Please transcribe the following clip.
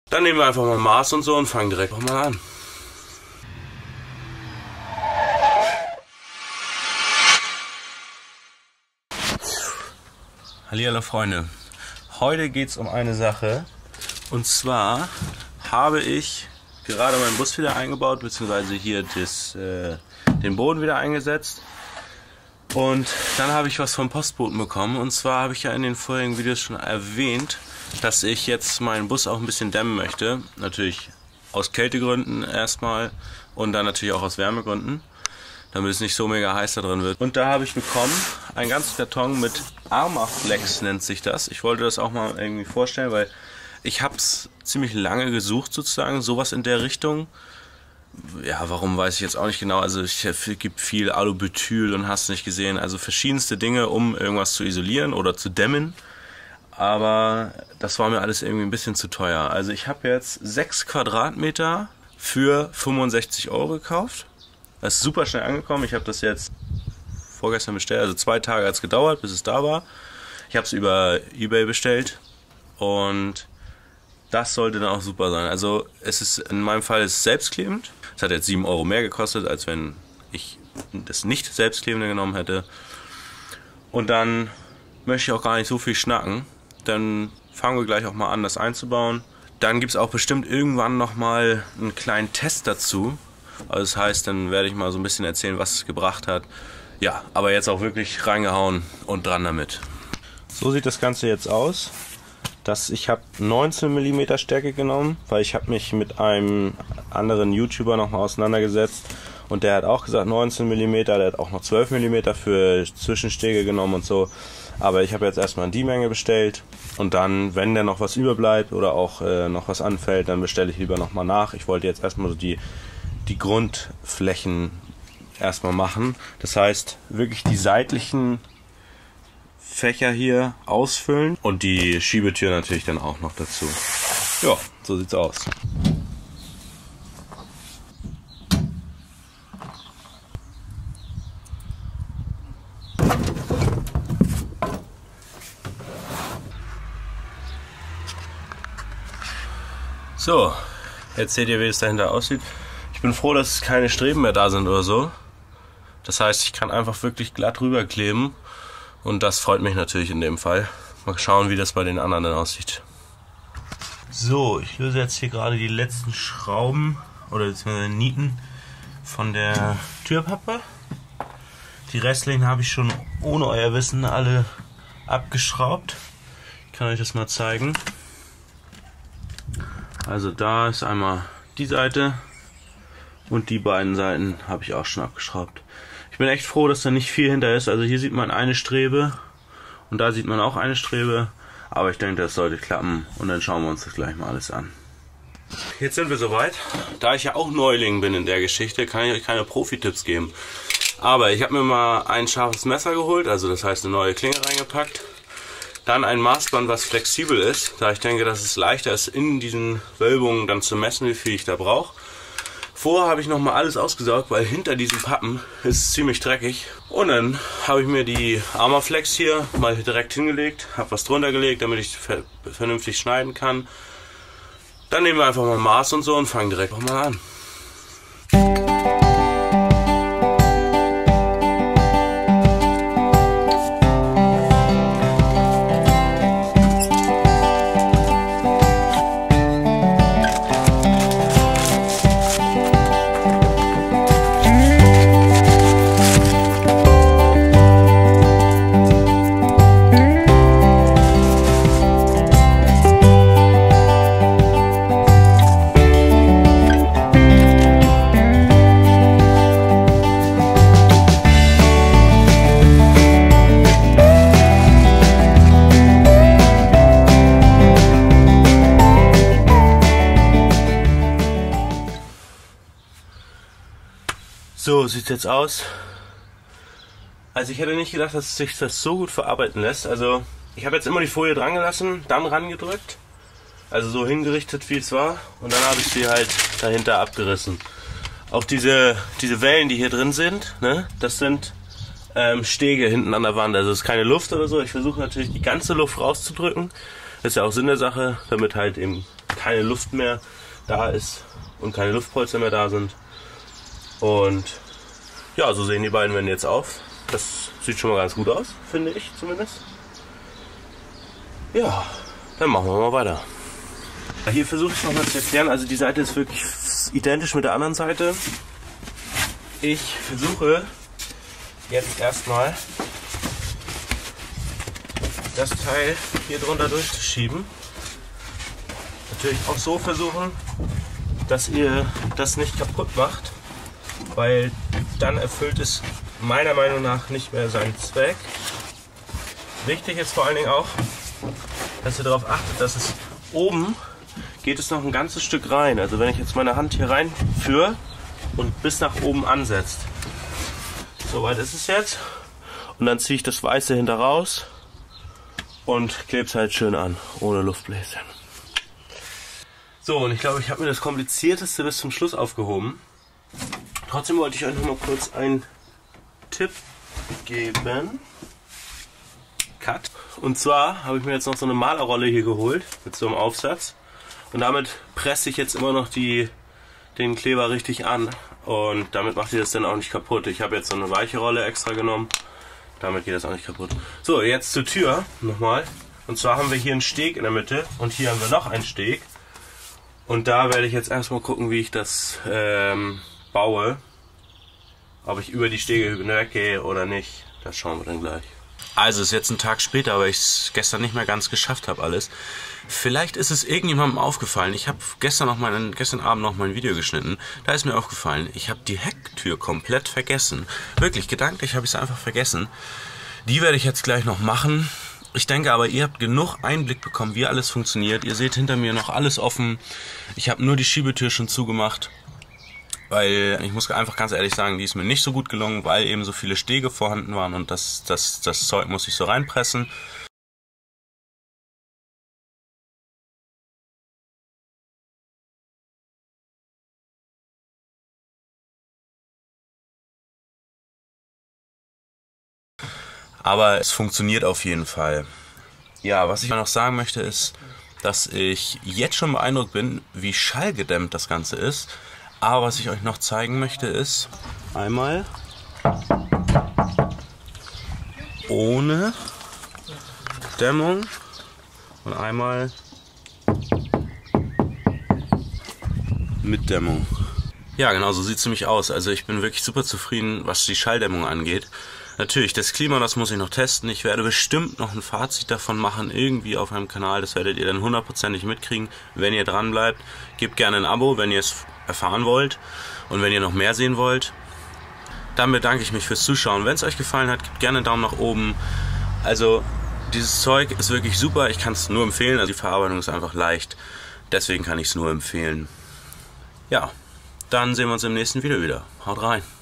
Dann nehmen wir einfach mal Maß und so und fangen direkt auch mal an. Hallihallo Freunde, heute geht es um eine Sache, und zwar habe ich gerade meinen Bus wieder eingebaut, beziehungsweise hier den Boden wieder eingesetzt, und dann habe ich was vom Postboten bekommen. Und zwar habe ich ja in den vorherigen Videos schon erwähnt, dass ich jetzt meinen Bus auch ein bisschen dämmen möchte, natürlich aus Kältegründen erstmal und dann natürlich auch aus Wärmegründen, damit es nicht so mega heiß da drin wird. Und da habe ich bekommen einen ganzen Karton mit Armaflex, nennt sich das. Ich wollte das auch mal irgendwie vorstellen, weil ich habe es ziemlich lange gesucht sozusagen, sowas in der Richtung. Ja, warum weiß ich jetzt auch nicht genau. Also es gibt viel Alubutyl und hast nicht gesehen. Also verschiedenste Dinge, um irgendwas zu isolieren oder zu dämmen. Aber das war mir alles irgendwie ein bisschen zu teuer. Also ich habe jetzt 6 Quadratmeter für 65 € gekauft. Das ist super schnell angekommen. Ich habe das jetzt vorgestern bestellt. Also 2 Tage hat es gedauert, bis es da war. Ich habe es über eBay bestellt. Und das sollte dann auch super sein. Also es ist in meinem Fall ist es selbstklebend. Es hat jetzt 7 € mehr gekostet, als wenn ich das nicht selbstklebende genommen hätte. Und dann möchte ich auch gar nicht so viel schnacken. Dann fangen wir gleich auch mal an, das einzubauen. Dann gibt es auch bestimmt irgendwann nochmal einen kleinen Test dazu. Also das heißt, dann werde ich mal so ein bisschen erzählen, was es gebracht hat. Ja, aber jetzt auch wirklich reingehauen und dran damit. So sieht das Ganze jetzt aus. Ich habe 19 mm Stärke genommen, weil ich habe mich mit einem anderen YouTuber nochmal auseinandergesetzt. Und der hat auch gesagt 19 mm, der hat auch noch 12 mm für Zwischenstege genommen und so. Aber ich habe jetzt erstmal die Menge bestellt. Und dann, wenn da noch was überbleibt oder auch noch was anfällt, dann bestelle ich lieber nochmal nach. Ich wollte jetzt erstmal so die Grundflächen erstmal machen. Das heißt, wirklich die seitlichen Fächer hier ausfüllen und die Schiebetür natürlich dann auch noch dazu. Ja, so sieht's aus. So, jetzt seht ihr, wie es dahinter aussieht. Ich bin froh, dass keine Streben mehr da sind oder so. Das heißt, ich kann einfach wirklich glatt rüberkleben. Und das freut mich natürlich in dem Fall. Mal schauen, wie das bei den anderen dann aussieht. So, ich löse jetzt hier gerade die letzten Schrauben oder Nieten von der Türpappe. Die restlichen habe ich schon ohne euer Wissen alle abgeschraubt. Ich kann euch das mal zeigen. Also da ist einmal die Seite und die beiden Seiten habe ich auch schon abgeschraubt. Ich bin echt froh, dass da nicht viel hinter ist. Also hier sieht man eine Strebe und da sieht man auch eine Strebe. Aber ich denke, das sollte klappen und dann schauen wir uns das gleich mal alles an. Jetzt sind wir soweit. Da ich ja auch Neuling bin in der Geschichte, kann ich euch keine Profi-Tipps geben. Aber ich habe mir mal ein scharfes Messer geholt, also das heißt eine neue Klinge reingepackt. Dann ein Maßband, was flexibel ist, da ich denke, dass es leichter ist, in diesen Wölbungen dann zu messen, wie viel ich da brauche. Vorher habe ich nochmal alles ausgesaugt, weil hinter diesen Pappen ist es ziemlich dreckig. Und dann habe ich mir die Armaflex hier mal direkt hingelegt, habe was drunter gelegt, damit ich vernünftig schneiden kann. Dann nehmen wir einfach mal Maß und so und fangen direkt auch mal an. So sieht es jetzt aus. Also ich hätte nicht gedacht, dass sich das so gut verarbeiten lässt. Also ich habe jetzt immer die Folie dran gelassen, dann rangedrückt. Also so hingerichtet, wie es war. Und dann habe ich sie halt dahinter abgerissen. Auch diese Wellen, die hier drin sind, ne, das sind Stege hinten an der Wand. Also es ist keine Luft oder so. Ich versuche natürlich die ganze Luft rauszudrücken. Das ist ja auch Sinn der Sache, damit halt eben keine Luft mehr da ist und keine Luftpolster mehr da sind. Und ja, so sehen die beiden Wände jetzt auf. Das sieht schon mal ganz gut aus, finde ich zumindest. Ja, dann machen wir mal weiter. Hier versuche ich nochmal zu erklären, also die Seite ist wirklich identisch mit der anderen Seite. Ich versuche jetzt erstmal das Teil hier drunter durchzuschieben. Natürlich auch so versuchen, dass ihr das nicht kaputt macht, weil dann erfüllt es meiner Meinung nach nicht mehr seinen Zweck. Wichtig ist vor allen Dingen auch, dass ihr darauf achtet, dass es oben geht es noch ein ganzes Stück rein. Also wenn ich jetzt meine Hand hier reinführe und bis nach oben ansetzt. Soweit ist es jetzt. Und dann ziehe ich das Weiße hinter raus und klebe es halt schön an, ohne Luftbläschen. So, und ich glaube, ich habe mir das Komplizierteste bis zum Schluss aufgehoben. Trotzdem wollte ich euch noch mal kurz einen Tipp geben. Cut. Und zwar habe ich mir jetzt noch so eine Malerrolle hier geholt mit so einem Aufsatz. Und damit presse ich jetzt immer noch den Kleber richtig an. Und damit macht ihr das dann auch nicht kaputt. Ich habe jetzt so eine weiche Rolle extra genommen. Damit geht das auch nicht kaputt. So, jetzt zur Tür nochmal. Und zwar haben wir hier einen Steg in der Mitte. Und hier haben wir noch einen Steg. Und da werde ich jetzt erstmal gucken, wie ich das baue. Ob ich über die Stege hinweggehe oder nicht. Das schauen wir dann gleich. Also es ist jetzt ein Tag später, weil ich es gestern nicht mehr ganz geschafft habe alles. Vielleicht ist es irgendjemandem aufgefallen. Ich habe gestern Abend noch mein Video geschnitten. Da ist mir aufgefallen, ich habe die Hecktür komplett vergessen. Wirklich, gedanklich habe ich es einfach vergessen. Die werde ich jetzt gleich noch machen. Ich denke aber, ihr habt genug Einblick bekommen, wie alles funktioniert. Ihr seht hinter mir noch alles offen. Ich habe nur die Schiebetür schon zugemacht. Weil ich muss einfach ganz ehrlich sagen, die ist mir nicht so gut gelungen, weil eben so viele Stege vorhanden waren und das Zeug muss ich so reinpressen. Aber es funktioniert auf jeden Fall. Ja, was ich noch sagen möchte ist, dass ich jetzt schon beeindruckt bin, wie schallgedämmt das Ganze ist. Aber was ich euch noch zeigen möchte ist, einmal ohne Dämmung und einmal mit Dämmung. Ja, genau, so sieht es nämlich aus. Also ich bin wirklich super zufrieden, was die Schalldämmung angeht. Natürlich, das Klima, das muss ich noch testen. Ich werde bestimmt noch ein Fazit davon machen, irgendwie auf meinem Kanal. Das werdet ihr dann hundertprozentig mitkriegen, wenn ihr dran bleibt. Gebt gerne ein Abo, wenn ihr es erfahren wollt und wenn ihr noch mehr sehen wollt. Dann bedanke ich mich fürs Zuschauen. Wenn es euch gefallen hat, gebt gerne einen Daumen nach oben. Also dieses Zeug ist wirklich super. Ich kann es nur empfehlen. Also die Verarbeitung ist einfach leicht. Deswegen kann ich es nur empfehlen. Ja, dann sehen wir uns im nächsten Video wieder. Haut rein!